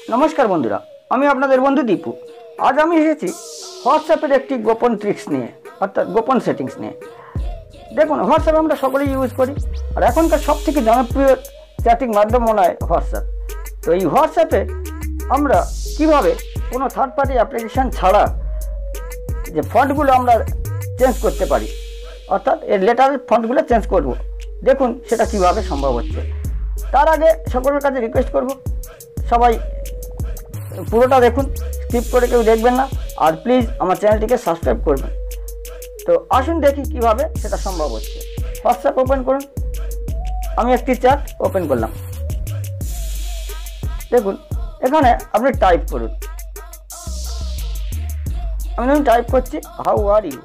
नमस्कार बंधुरा আমি আপনাদের বন্ধু দীপু। আজ আমি এসেছি হোয়াটসঅ্যাপের একটি গোপন ট্রিক্স নিয়ে, অর্থাৎ গোপন সেটিংস নিয়ে। দেখুন, হোয়াটসঅ্যাপ আমরা সকলেই ইউজ করি, আর এখনকার সবথেকে জনপ্রিয় চ্যাটিং মাধ্যম মনে হয় হোয়াটসঅ্যাপ। তো এই হোয়াটসঅ্যাপে আমরা কিভাবে কোনো থার্ড পার্টি অ্যাপ্লিকেশান ছাড়া যে ফন্টগুলো আমরা চেঞ্জ করতে পারি, অর্থাৎ এর লেটারের ফন্টগুলো চেঞ্জ করব, দেখুন সেটা কিভাবে সম্ভব হচ্ছে। তার আগে সকলের কাছে রিকোয়েস্ট করব, সবাই পুরোটা দেখুন, স্কিপ করে কেউ দেখবেন না, আর প্লিজ আমার চ্যানেলটিকে সাবস্ক্রাইব করবেন। তো আসুন দেখি কিভাবে সেটা সম্ভব হচ্ছে। হোয়াটসঅ্যাপ ওপেন করুন, আমি একটি চ্যাট ওপেন করলাম। দেখুন এখানে আপনি টাইপ করুন, আমি টাইপ করছি how are you.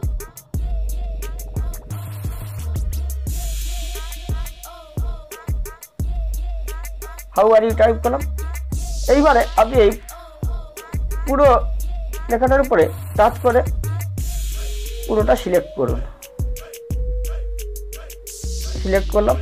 How are you type করলাম। এইবারে আপনি এই পুরো লেখাটার উপরে টাচ করে পুরোটা সিলেক্ট করুন। সিলেক্ট করলাম,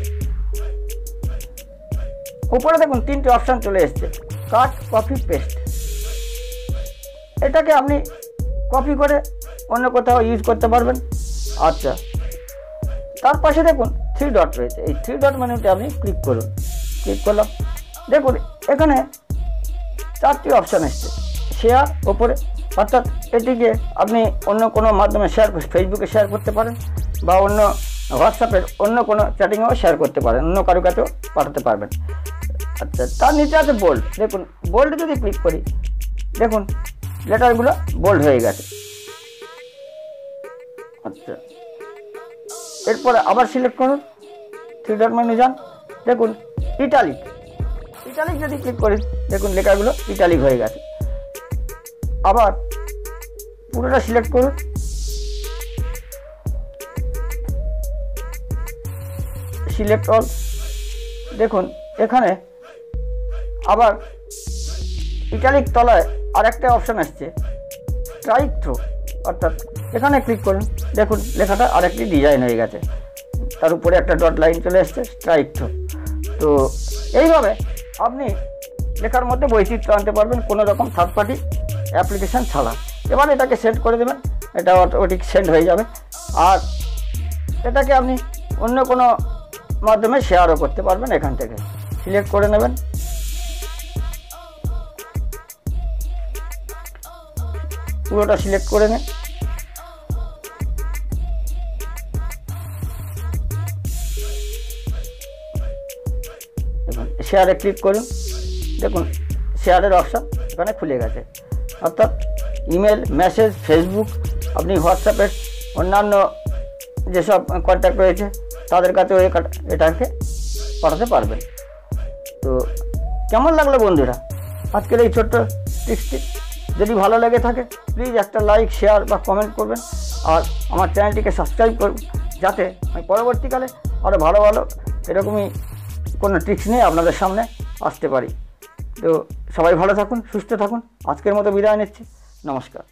উপরে দেখুন তিনটে অপশান চলে এসছে, কাট, কপি, পেস্ট। এটাকে আপনি কপি করে অন্য কোথাও ইউজ করতে পারবেন। আচ্ছা, তার পাশে দেখুন 3 ডট রয়েছে, এই 3 ডট মেনুতে আপনি ক্লিক করুন। ক্লিক করলাম, দেখুন এখানে 4টি অপশান এসছে। শেয়ার ওপরে, অর্থাৎ এটিকে আপনি অন্য কোনো মাধ্যমে শেয়ার, ফেসবুকে শেয়ার করতে পারেন, বা অন্য হোয়াটসঅ্যাপের অন্য কোনো চ্যাটিংয়েও শেয়ার করতে পারেন, অন্য কারো কাছেও পাঠাতে পারবেন। আচ্ছা, তার নিচে আছে বোল্ড। দেখুন বোল্ড যদি ক্লিক করি, দেখুন লেটারগুলো বোল্ড হয়ে গেছে। আচ্ছা, এরপরে আবার সিলেক্ট করুন, 3 ডট মেনু যান, দেখুন ইটালিক। ইটালিক যদি ক্লিক করি, দেখুন লেখাগুলো ইটালিক হয়ে গেছে। আবার পুরোটা সিলেক্ট করুন, সিলেক্ট অল। দেখুন এখানে আবার ইটালিক তলায় আর একটা অপশান আসছে, স্ট্রাইক থ্রো, অর্থাৎ এখানে ক্লিক করুন, দেখুন লেখাটা আরেকটি ডিজাইন হয়ে গেছে, তার উপরে একটা ডট লাইন চলে আসছে, স্ট্রাইক থ্রো। তো এইভাবে আপনি লেখার মধ্যে বৈচিত্র্য আনতে পারবেন কোনো রকম থার্ড পার্টি অ্যাপ্লিকেশান ছাড়া। এবার এটাকে সেট করে দেবেন, এটা অটোমেটিক সেন্ড হয়ে যাবে। আর এটাকে আপনি অন্য কোনো মাধ্যমে শেয়ারও করতে পারবেন। এখান থেকে সিলেক্ট করে নেবেন, পুরোটা সিলেক্ট করে নেন। দেখুন শেয়ারে ক্লিক করুন, দেখুন শেয়ারের অপশান এখানে খুলে গেছে, অর্থাৎ ইমেল, মেসেজ, ফেসবুক, আপনি হোয়াটসঅ্যাপের অন্যান্য যেসব কন্ট্যাক্ট রয়েছে তাদের কাছেও এটাকে পাঠাতে পারবেন। তো কেমন লাগলো বন্ধুরা আজকের এই ছোট্ট টিপসটি? যদি ভালো লেগে থাকে প্লিজ একটা লাইক, শেয়ার বা কমেন্ট করবেন, আর আমার চ্যানেলটিকে সাবস্ক্রাইব করবেন, যাতে আমি পরবর্তীকালে আরও ভালো ভালো এরকমই কোনো ট্রিক্স নিয়ে আপনাদের সামনে আসতে পারি। তো সবাই ভালো থাকুন, সুস্থ থাকুন। আজকের মতো বিদায় নিচ্ছি, নমস্কার।